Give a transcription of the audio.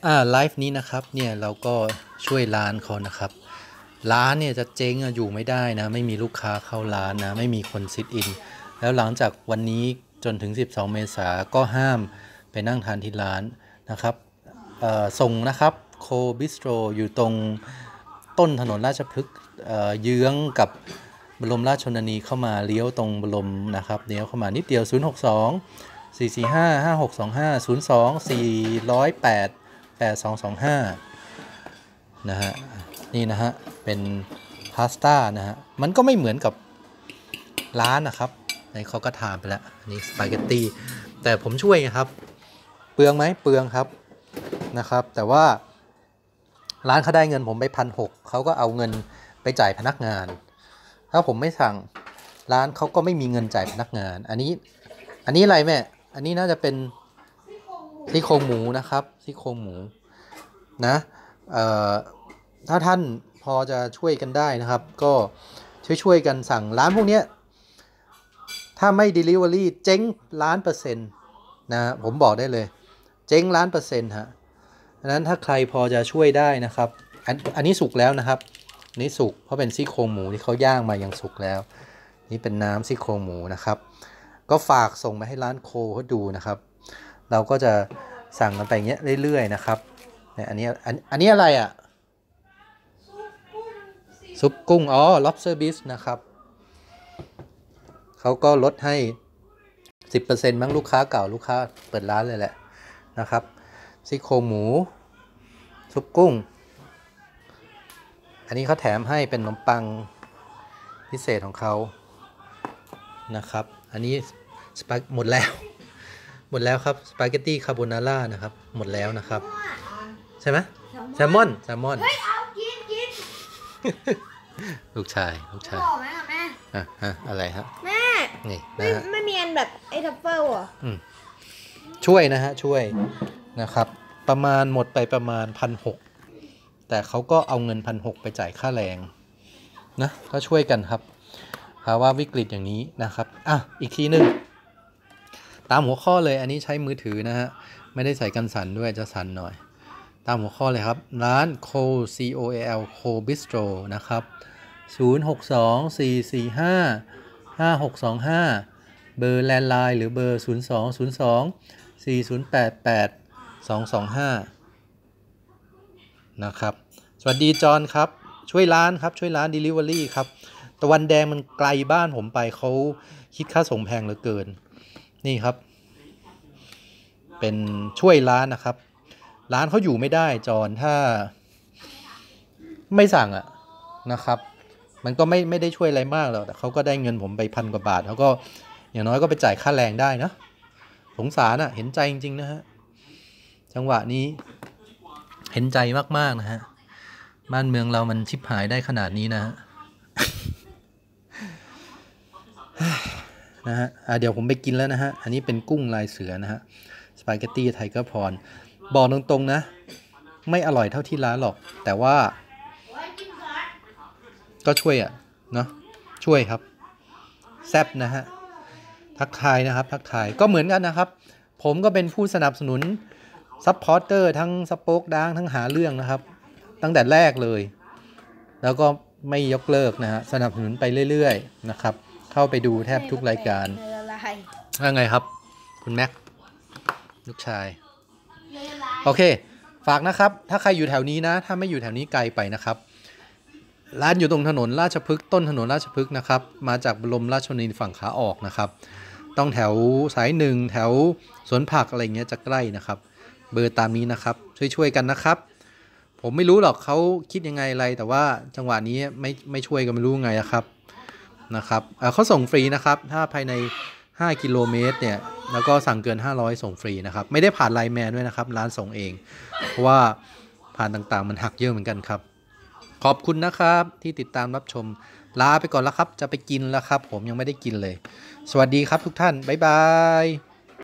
ไลฟ์นี้นะครับเนี่ยเราก็ช่วยร้านเขานะครับร้านเนี่ยจะเจ๊งอยู่ไม่ได้นะไม่มีลูกค้าเข้าร้านนะไม่มีคนซิทอินแล้วหลังจากวันนี้จนถึง12 เมษายนก็ห้ามไปนั่งทานที่ร้านนะครับส่งนะครับโคบิสโตรอยู่ตรงต้นถนนราชพฤกษ์เยื้องกับบรมราชชนนีเข้ามาเลี้ยวตรงบรมนะครับเลี้ยวเข้ามานิดเดียว062 445 5625 02 408 8225นะฮะนี่นะฮะเป็นพาสต้านะฮะมันก็ไม่เหมือนกับร้านนะครับในเขาก็ทานไปแล้วนี่สปาเกตตี้แต่ผมช่วยครับเปลืองไหมเปลืองครับนะครับแต่ว่าร้านเขาได้เงินผมไป1,600เขาก็เอาเงินไปจ่ายพนักงานถ้าผมไม่สั่งร้านเขาก็ไม่มีเงินจ่ายพนักงานอันนี้อะไรแม่อันนี้น่าจะเป็นซี่โครงหมูนะครับซี่โครงหมูนะถ้าท่านพอจะช่วยกันได้นะครับก็ช่วยกันสั่งร้านพวกนี้ถ้าไม่ Delivery เจ๊ง1,000,000%นะผมบอกได้เลยเจ๊ง1,000,000%ฮะดังนั้นถ้าใครพอจะช่วยได้นะครับอันนี้สุกแล้วนะครับนี่สุกเพราะเป็นซี่โครงหมูที่เขาย่างมาอย่างสุกแล้วนี่เป็นน้ำซี่โครงหมูนะครับก็ฝากส่งมาให้ร้านโคเขาดูนะครับเราก็จะสั่งกันไปอย่างเงี้ยเรื่อยๆนะครับเนี่ยอันนี้อะไรอ่ะซุปกุ้งlobster bisque นะครับเขาก็ลดให้ 10% มั้งลูกค้าเก่าลูกค้าเปิดร้านเลยแหละนะครับซี่โครงหมูซุปกุ้งอันนี้เขาแถมให้เป็นขนมปังพิเศษของเขานะครับอันนี้หมดแล้วครับสปาเกตตี้คาโบนาร่านะครับหมดแล้วนะครับใช่ไหมแซลมอนเฮ้ยเอากินลูกชายบอกไหมคะแม่อะไรครับแม่นี่ไม่มีอันแบบไอ้ทัฟเฟิลอ่ะช่วยนะฮะช่วยนะครับประมาณหมดไปประมาณ1,600แต่เขาก็เอาเงิน1,600ไปจ่ายค่าแรงนะก็ช่วยกันครับภาวะวิกฤตอย่างนี้นะครับอีกทีนึงตามหัวข้อเลยอันนี้ใช้มือถือนะฮะไม่ได้ใส่กันสั่นด้วยจะสั่นหน่อยตามหัวข้อเลยครับร้าน COAL Co Bistro นะครับ062 445 5625เบอร์แลนด์ไลน์หรือเบอร์0202 4088 225นะครับสวัสดีจอนครับช่วยร้านครับช่วยร้าน Delivery ครับตะวันแดงมันไกลบ้านผมไปเขาคิดค่าส่งแพงเหลือเกินนี่ครับเป็นช่วยร้านนะครับร้านเขาอยู่ไม่ได้จอนถ้าไม่สั่งนะครับมันก็ไม่ได้ช่วยอะไรมากหรอกแต่เขาก็ได้เงินผมไป1,000 กว่าบาทเขาก็อย่างน้อยก็ไปจ่ายค่าแรงได้นะสงสารเห็นใจจริงๆนะฮะจังหวะนี้เห็นใจมากๆนะฮะบ้านเมืองเรามันชิบหายได้ขนาดนี้นะฮะเดี๋ยวผมไปกินแล้วนะฮะอันนี้เป็นกุ้งลายเสือนะฮะสปาเกตตี้ไทเกอร์พรบอกตรงๆนะไม่อร่อยเท่าที่ร้านหรอกแต่ว่าก็ช่วยเนาะช่วยครับแซ่บนะฮะทักทายนะครับทักทายก็เหมือนกันนะครับผมก็เป็นผู้สนับสนุนซัพพอร์เตอร์ทั้งสป็อกดังทั้งหาเรื่องนะครับตั้งแต่แรกเลยแล้วก็ไม่ยกเลิกนะฮะสนับสนุนไปเรื่อยๆนะครับเข้าไปดูแทบทุกรายการว่าไงครับคุณแม็กลูกชายโอเคฝากนะครับถ้าใครอยู่แถวนี้นะถ้าไม่อยู่แถวนี้ไกลไปนะครับร้านอยู่ตรงถนนราชพฤกษ์ต้นถนนราชพฤกษ์นะครับมาจากบรมราชชนนีฝั่งขาออกนะครับต้องแถวสาย1แถวสวนผักอะไรเงี้ยจะใกล้นะครับเบอร์ตามนี้นะครับช่วยกันนะครับผมไม่รู้หรอกเขาคิดยังไงอะไรแต่ว่าจังหวะนี้ไม่ช่วยก็ไม่รู้ไงนะครับเขาส่งฟรีนะครับถ้าภายใน5 กิโลเมตรเนี่ยแล้วก็สั่งเกิน500ส่งฟรีนะครับไม่ได้ผ่านไลน์แมนด้วยนะครับร้านส่งเองเพราะว่าผ่านต่างๆมันหักเยอะเหมือนกันครับขอบคุณนะครับที่ติดตามรับชมลาไปก่อนแล้วครับจะไปกินแล้วครับผมยังไม่ได้กินเลยสวัสดีครับทุกท่านบ๊ายบาย